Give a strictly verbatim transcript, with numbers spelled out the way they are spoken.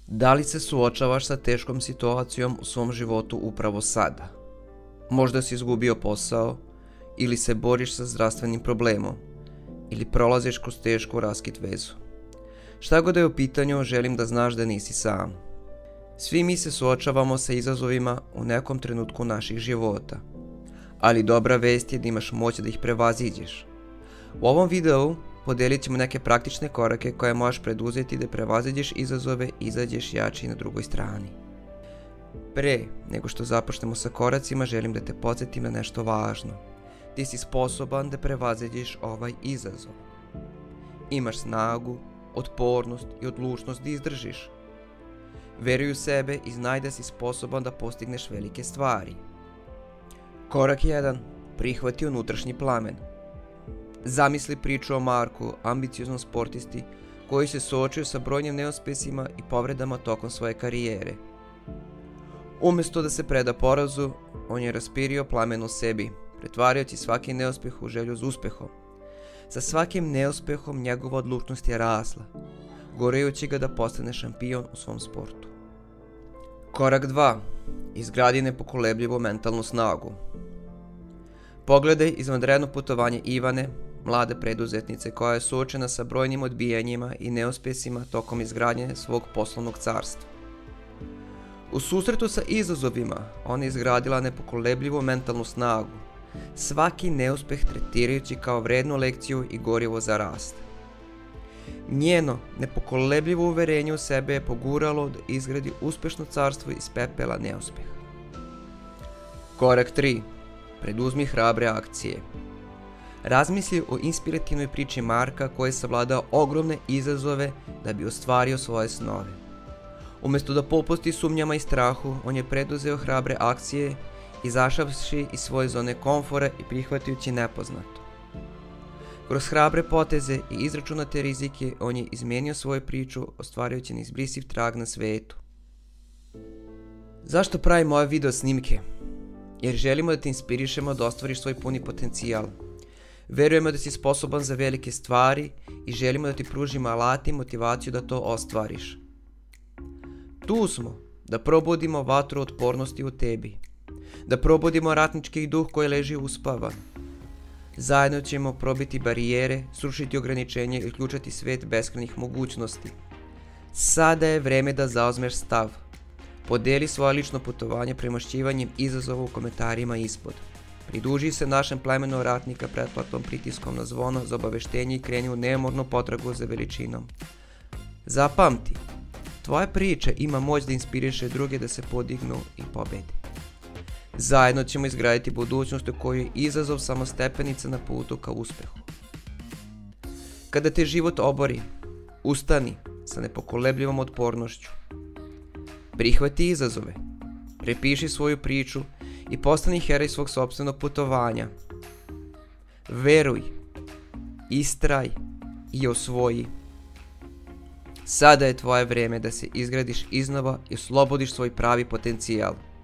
Da li se suočavaš sa teškom situacijom u svom životu upravo sada? Možda si izgubio posao, ili se boriš sa zdravstvenim problemom, ili prolaziš kroz tešku raskid vezu. Šta god da je u pitanju, želim da znaš da nisi sam. Svi mi se suočavamo sa izazovima u nekom trenutku naših života, ali dobra vest je da imaš moć da ih prevaziđeš. U ovom videu podelit ćemo neke praktične korake koje možeš preduzeti da prevaziđeš izazove i izađeš jači na drugoj strani. Pre nego što započnemo sa koracima, želim da te podsjetim na nešto važno. Ti si sposoban da prevaziđeš ovaj izazov. Imaš snagu, otpornost i odlučnost da izdržiš. Veruj u sebe i znaj da si sposoban da postigneš velike stvari. Korak jedan. Prihvati unutrašnji plamen. Zamisli priču o Marku, ambicioznom sportisti koji se suočio sa brojnim neuspjesima i povredama tokom svoje karijere. Umjesto da se preda porazu, on je raspirio plamen u sebi, pretvarjajući svaki neuspjeh u želju za uspjehom. Sa svakim neuspjehom njegova odlučnost je rasla, gorejući ga da postane šampion u svom sportu. Korak dva. Izgradi nepokolebljivu mentalnu snagu. Pogledaj izvanredno putovanje Ivane, mlade preduzetnice koja je suočena sa brojnim odbijanjima i neuspjesima tokom izgradnje svog poslovnog carstva. U susretu sa izazovima ona je izgradila nepokolebljivu mentalnu snagu, svaki neuspjeh tretirajući kao vrednu lekciju i gorivo za rast. Njeno nepokolebljivo uverenje u sebe je poguralo da izgradi uspješno carstvo iz pepela neuspjeha. Korak tri. Preduzmi hrabre akcije. Razmisli o inspirativnoj priči Marka koji je savladao ogromne izazove da bi ostvario svoje snove. Umjesto da popusti sumnjama i strahu, on je preduzeo hrabre akcije, izašavši iz svoje zone komfora i prihvatajući nepoznato. Kroz hrabre poteze i izračunate rizike, on je izmijenio svoju priču, ostvarujući neizbrisiv trag na svijetu. Zašto pravimo ove video snimke? Jer želimo da te inspirišemo da ostvariš svoj puni potencijal. Verujemo da si sposoban za velike stvari i želimo da ti pružimo alati i motivaciju da to ostvariš. Tu smo da probudimo vatru otpornosti u tebi, da probudimo ratnički duh koji leži uspavan. Zajedno ćemo probiti barijere, srušiti ograničenje i uključiti svijet beskrajnih mogućnosti. Sada je vreme da zauzmeš stav. Podeli svoje lično putovanje premošćivanjem izazova u komentarima ispod. Pridruži se našem plemenu ratnika pretplatom pritiskom na zvono za obaveštenje i kreni u neumornu potragu za veličinom. Zapamti, tvoja priča ima moć da inspiriše druge da se podignu i pobede. Zajedno ćemo izgraditi budućnost u kojoj je izazov samo stepenica na putu ka uspjehu. Kada te život obori, ustani sa nepokolebljivom otpornošću. Prihvati izazove, prepiši svoju priču i postani heroj svog sopstvenog putovanja. Veruj, istraj i osvoji. Sada je tvoje vrijeme da se izgradiš iznova i oslobodiš svoj pravi potencijal.